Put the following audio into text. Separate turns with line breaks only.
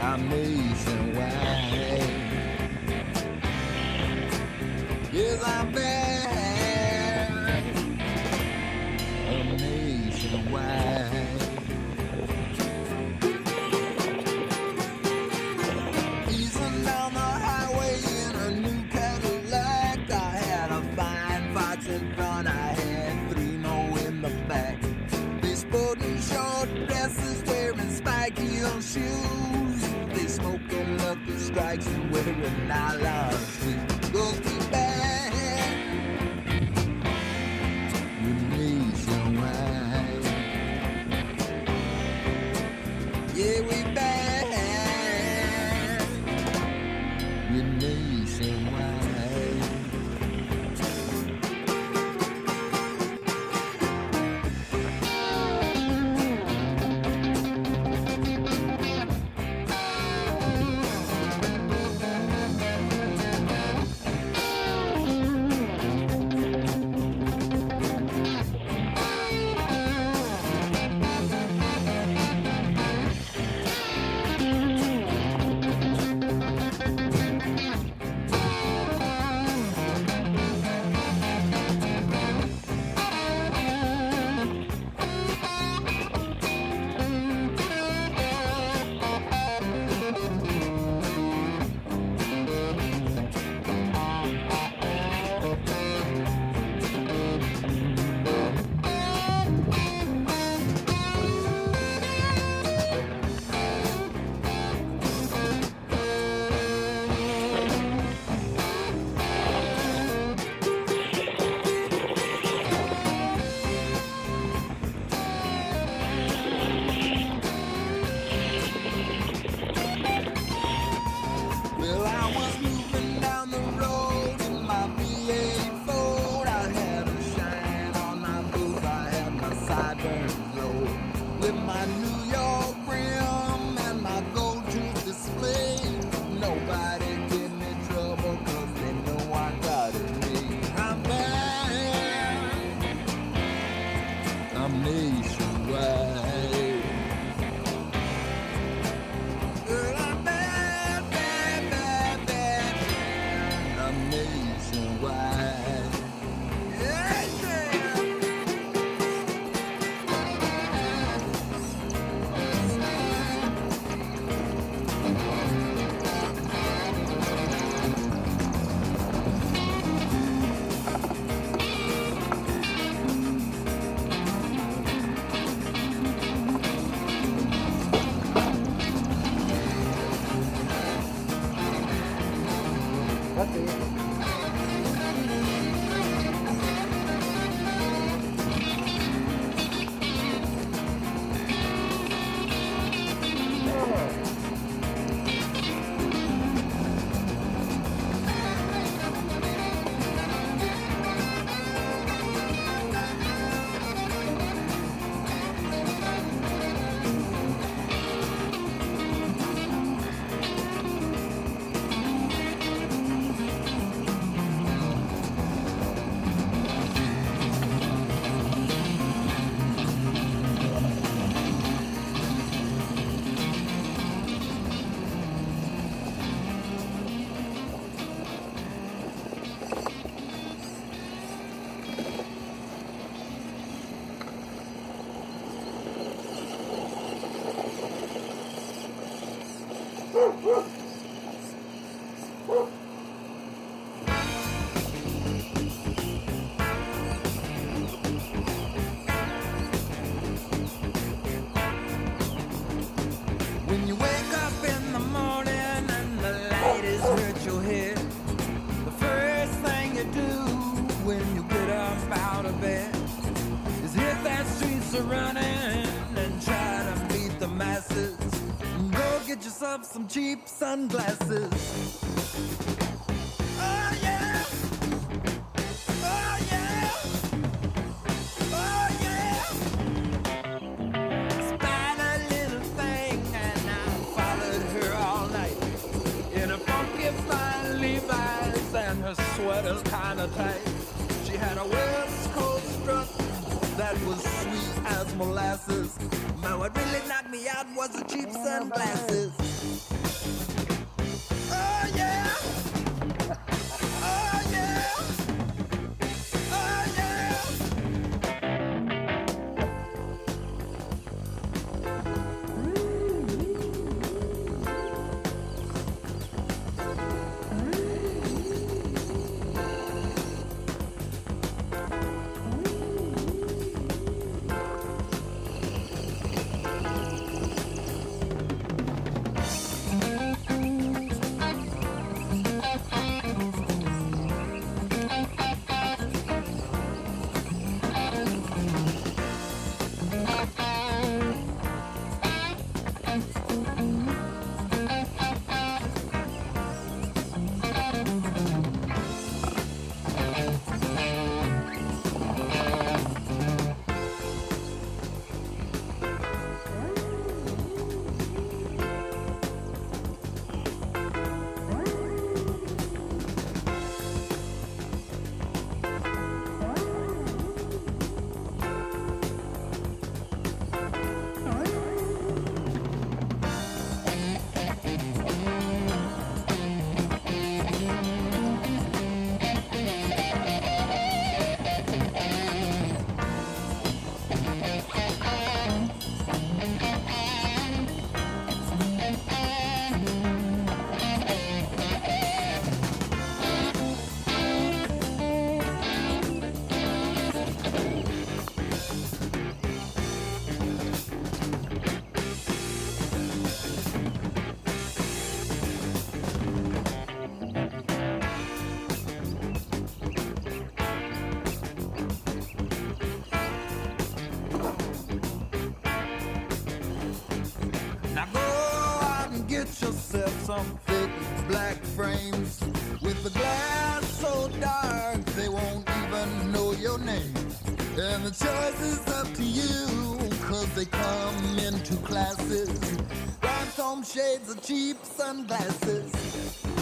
I'm nationwide. Yes, I'm bad. I'm nationwide. Easing down the highway in a new Cadillac. I had a fine fox in front, I had 3 more in the back. They sporting short dresses, wearing spiky heel shoes. They smoking lucky strikes and wearing nylon shoes. Go keep back, we're nationwide. Yeah, we back, we're nationwide. When you wake up in the morning and the light is hurt your head, the first thing you do when you get up out of bed is hit that streets a running and try to beat the masses. Go get yourself some cheap sunglasses. Oh yeah, oh yeah, oh yeah. Spied a little thing and I followed her all night in a funky fine Levi's and her sweater's kinda tight. She had a West Coast strut that was sweet as molasses. But what really knocked me out was the cheap sunglasses. yourself some thick black frames with the glass so dark they won't even know your name. And the choice is up to you, 'cause they come in two classes, rhinestone shades or cheap sunglasses.